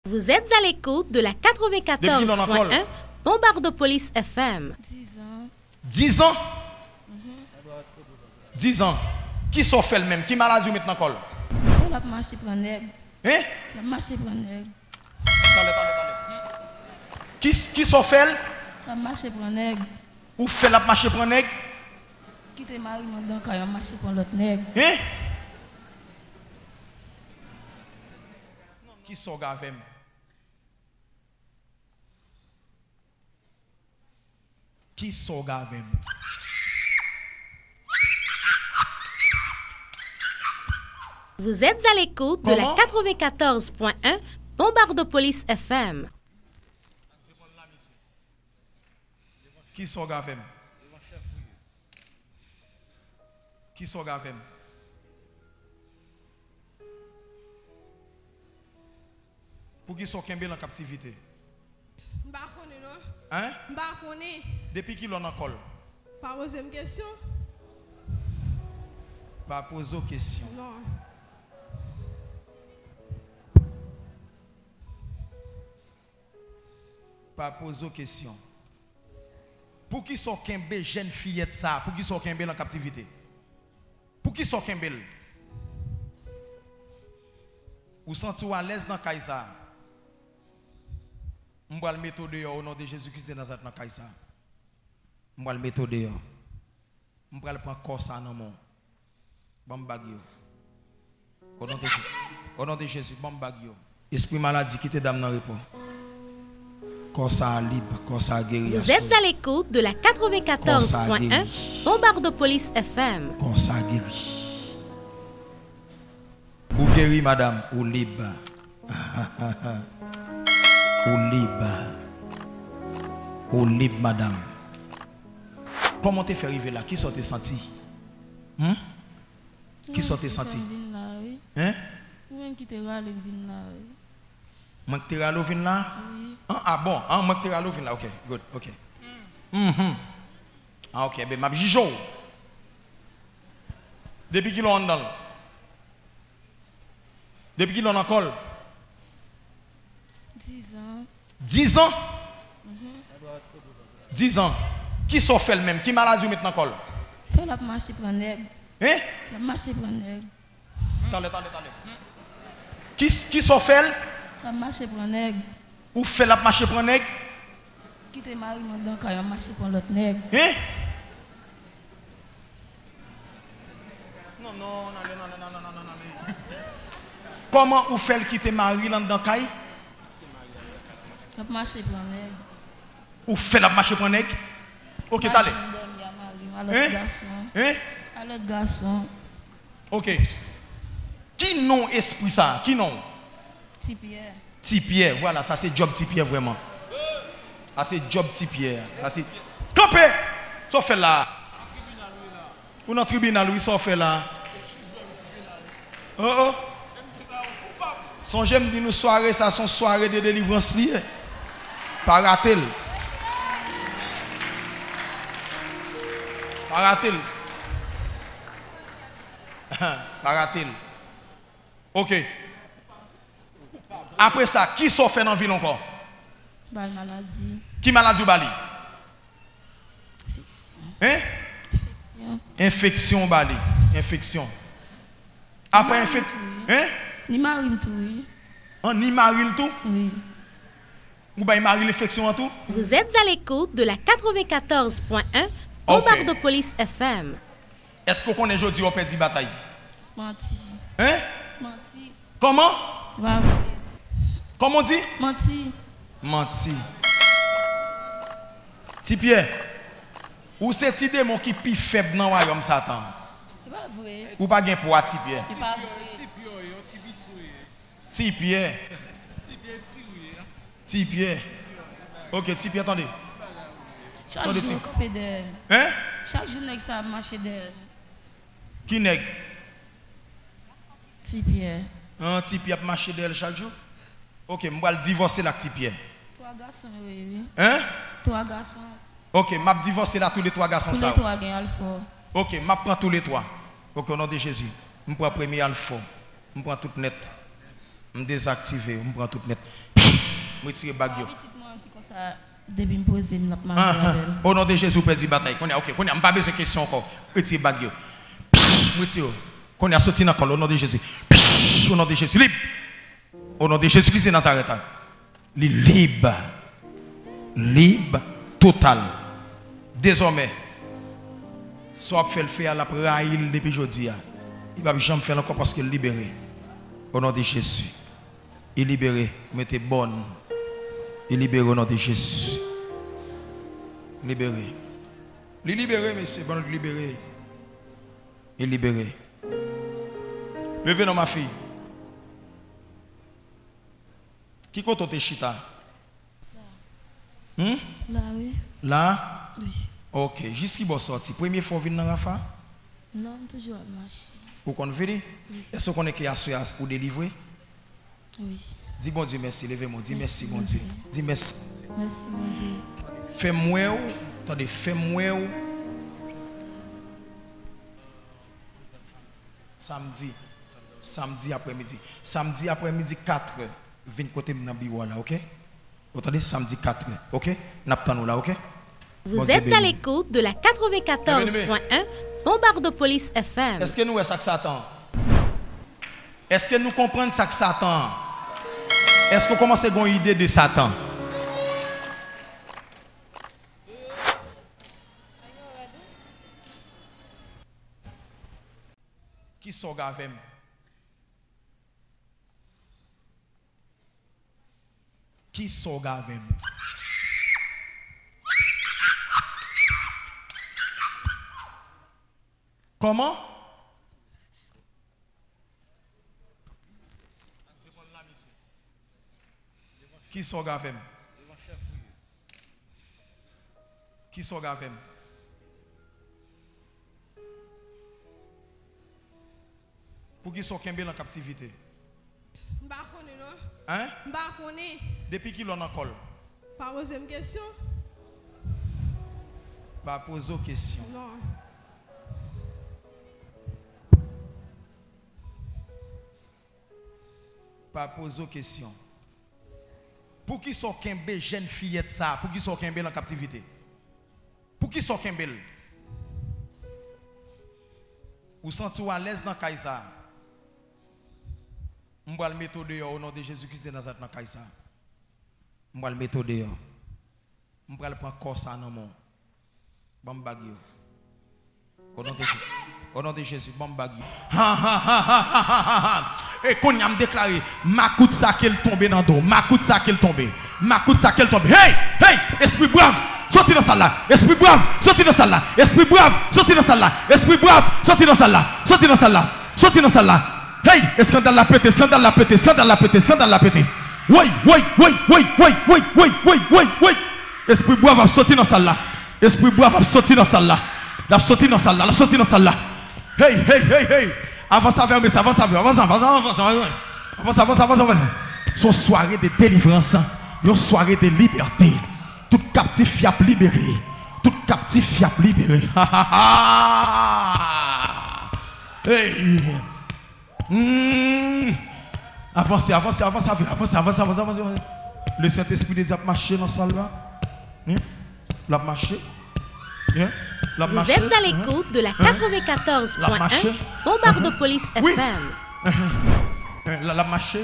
Vous êtes à l'écoute de la 94.1 Bombardopolis FM. 10 ans. 10 ans? 10 ans. Qui sont fait le même? Qui maladie ou maintenant col? On a marché pour un nègre. Hein? On a marché pour un nègre. Qui sont fait? On a marché pour un nègre. Ou fait la marché pour un nègre? Qui te marie maintenant quand on a marché pour l'autre nègre. Hein? Qui sont gavem? Qui sont gavem? Vous êtes à l'écoute de la 94.1 Bombardopolis FM. Qui sont gavem? Qui sont gavem? Pour qui sont kembel en captivité? Hein? Depuis qui l'on en colle? Pas poser une question? Pas poser une question. Non. Pas poser une question. Pour qui sont kembel jeune fillette ça? Pour qui sont kembel en captivité? Pour qui sont kembel? Ou sentez-vous à l'aise dans Kaïsa? Je vais le mettre dehors au nom de Jésus-Christ de Nazareth dans Kaïsa. Je vais le mettre dehors. Je vais le prendre corps ça dans mon. Bon bagio. Au nom de Jésus, bon bagio. Esprit maladie qui te dame dans le repos. Corps ça libre, corps ça guéri. Vous êtes à l'écoute de la 94.1 Bombardopolis FM. Corps ça guéri. Vous guéri madame, ou libre. Ou libre, madame. Comment tu fais arriver là? Qui sont tes senti? Qui sont tes senti? Hein? Moi qui te râle vin là. Moi qui te râle vin là? Ah bon, moi qui te râle vin là. OK, good, OK. Ah OK, ben ma jijo. Depuis qu'il on dans. Depuis qu'il on en colle. 10 ans. 10 ans? 10 ans. Qui sont fait le même? Qui maladie ou maintenant col? On a marché pour un nègre. Hein? On a marché pour un nègre. Attendez. Qui sont fait? On a marché pour un nègre. Ou fait la marché pour un nègre? Qui te marie maintenant quand on a marché pour l'autre nègre. Hein? Non. Comment ou fait qui te marie dans le caille? On a marché pour un nègre. Ou fait la marché pour un nègre? Ok, t'allez. À l'autre garçon. Hein? À l'autre garçon. Ok. Qui nom esprit ça? Qui nom? Tipierre. Tipierre, voilà, ça c'est job Tipierre vraiment. Ça c'est job Tipierre. Ça c'est. Campé! Ça fait là. Ou dans le tribunal, oui, ça fait là. Oh. Son j'aime dire nous soirée, ça sont soirée de délivrance liée. Paratel. Ok. Après ça, qui sont fait dans la ville encore? Bal maladie. Qui maladie ou bali? Hein? Infection bali. Infection. Après infection. Hein? Ni marine tout, oui. Ni marine tout? Oui. Ou bien marine l'infection en tout? Vous êtes à l'écoute de la 94.1 Bombardopolis FM. Est-ce qu'on connaît aujourd'hui au perdu bataille? Menti. Hein? Menti. Comment? Va. Comment on dit? Menti. Tipierre, ou c'est idée mon qui plus faible dans le royaume Satan? C'est pas vrai. Ou pas gain pour Tipierre? C'est pas vrai. Tipierre. Ok, Tipierre, attendez. Chaque jour, on coupe d'elle. Hein? Chaque jour, ça a marché d'elle. Qui nèg? Tipierre. Tipierre a marché d'elle chaque jour? Ok, je vais divorcer avec Tipierre. 3 garçons, oui. Hein? 3 garçons. Ok, je vais divorcer là tous les 3 garçons. Tous les 3 gagnent alpha. Ok, je prends tous les 3. Ok, au nom de Jésus. Je prends premier alpha. Je prends tout net. Je désactive. Je prends tout net. Moi tirer bague yo. Depuis me poser notre maman. Au nom de Jésus perdu bataille. OK, on a pas besoin de question encore. Retirer bague yo. Retire. Qu'on a sorti dans col au nom de Jésus. Au nom de Jésus libre. Au nom de Jésus Christ de Nazareth. Libre. Libre total. Désormais soit fait le faire la praille depuis aujourd'hui. Il va jamais faire encore parce qu'il est libéré. Au nom de Jésus. Il est libéré. Mettez bonne. Il est libéré au nom de Jésus. Libéré. Il est libéré, monsieur. Bon, libéré. Il est libéré. Levez dans ma fille. Qui compte tes chita? Là, oui. Là? Oui. Ok. Jusqu'à bon sorti. Première fois venir dans Rafa? Non, toujours à marcher. Vous connaissez? Oui. Est-ce qu'on est qui a ou délivrer? Oui. Dis bon Dieu merci. Levez-moi. Dis merci, bon Dieu. Dis merci. Merci, mon Dieu. Fais-moi. Attendez, fais-moi. Samedi après-midi. Samedi après-midi 4h. Viens côté dans bureau là, OK? Vous entendez? Samedi 4h. OK? N'attendons là, OK? Vous êtes à l'écoute de la 94.1 Bombardopolis FM. Est-ce que nous est ça que Satan? Est-ce que nous comprenons ça que Satan? Est-ce que vous commencez à avoir une idée de Satan? Qui sont gavem? Qui sont gavem? Comment? Qui sont gavem? Qui sont gavem? Pour qui sont Kembel en captivité? Mbakone non? Hein? Mbakone. Depuis qui l'on en colle? Pas poser une question? Pas poser aux questions. Non. Pas poser aux questions. Pour qui sont Kembel jeune fillette ça? Pour qui sont Kembel en captivité? Pour qui sont Kembel? Ou sentez-vous à l'aise dans Kaïsa? Je vais le mettre dehors au nom de Jésus-Christ de Nazareth dans Kaïsa. Je vais le mettre dehors. Je vais prendre corps ça dans mon. Bambagio. Au nom de Jésus, Bambagio. Et qu'on a déclaré, ma coute ça qu'elle tombe dans dos, ma coute ça qu'elle tombe, ma coute ça qu'elle tombe. Hey, hey, esprit brave, sortez dans ça là. Esprit brave, sortez dans ça là. Esprit brave, sortez dans ça là. Esprit brave, sortez dans ça là. Sortez dans ça là. Sortez dans ça là. Hey, scandale la pété, scandale la pété, scandale la pété, scandale la pété. Oui. Esprit brave va sortir dans ça là. Esprit brave va sortir dans ça là. La sortir dans ça là, la sortir dans ça là. Hey. Avance avec ça, avance. Son soirée de délivrance, une soirée de liberté. Tout captif fiable libéré. Tout captif fiable libéré. Hey. Avancez. Le Saint-Esprit de Dieu a marché dans la salle là. L'a marché. Vous êtes à l'écoute de la 94.1 Bombardopolis FM. La marché.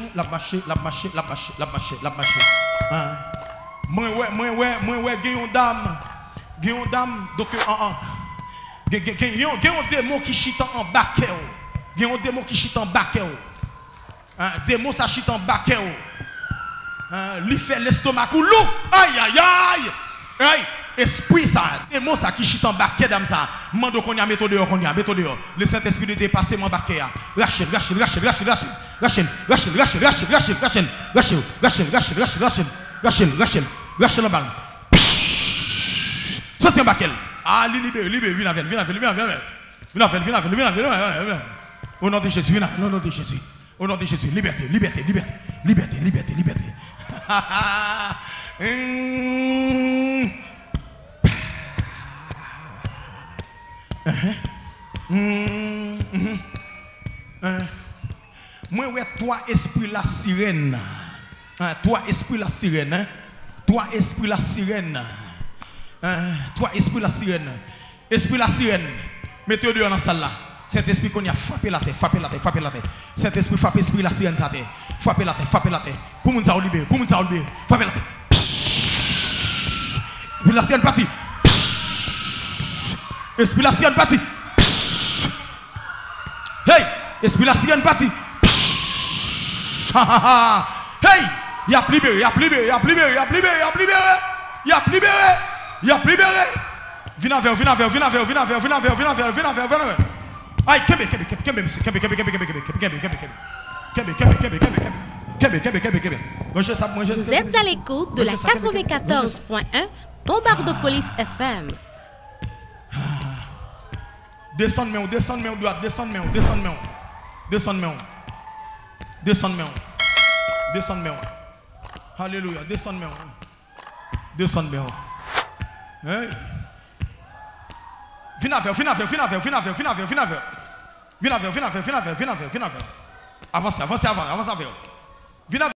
Moi, gagne dame. Donc, gagne un démon qui chite en baquet. Gagne un démon qui chite en baquet. Démon ça chite en baquet. Lui fait l'estomac ou loup. Aïe. Esprit ça, démon ça qui chite en baquet d'âme ça. Mando qu'on y a méthode dehors. Le Saint-Esprit de Dieu est passé mon baquet. Rachel. Rachel en bas. Sortez en baquet. Ah, libéré, viens. Au nom de Jésus, viens. Au nom de Jésus. Au nom de Jésus, liberté. Moi, ouais, toi, esprit la sirène. Toi, esprit la sirène. Toi, esprit la sirène. Toi, esprit la sirène. Esprit la sirène. Mettez-le dehors dans la salle là. Cet esprit qu'on a frappé la tête, frappé la tête, frappé la tête. Cet esprit frappe esprit la sirène sa tête. Frappé la tête, frappé la tête. Pour nous ça libérer, pour nous ça libérer. Frappé la tête. Esprit la sirène parti. Esprit la sirène parti. Hey, esprit la sirène parti. Hey, il a libéré, il a libéré, il a libéré, il a libéré, il a libéré. Il a libéré, il a libéré. Viens vers, viens vers, viens vers, viens vers, viens vers, viens vers, viens vers, viens vers. Aïe, kebe, monsieur, kebe. Vous êtes à l'écoute de la 94.1 Bombardopolis FM. Descends-moi, descends-moi, droite, descends-moi, descends-moi, descends-moi, descends-moi, descends-moi. Alléluia, descends-moi, descends-moi. Hey. Viens vers. Avancez. Viens